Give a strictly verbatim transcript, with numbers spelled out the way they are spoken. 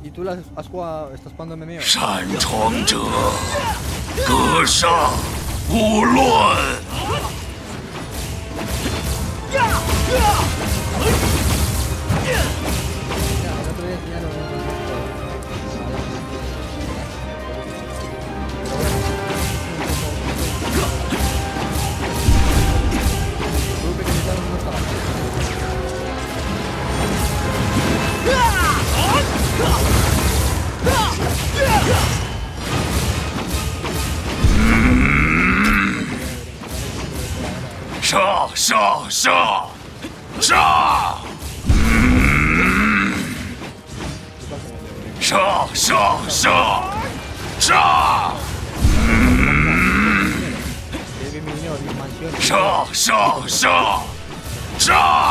¿Y tú las has jugado, estás jugando M M O? 擅闯者，格杀勿论。 杀杀杀杀！杀杀杀杀！杀杀杀杀！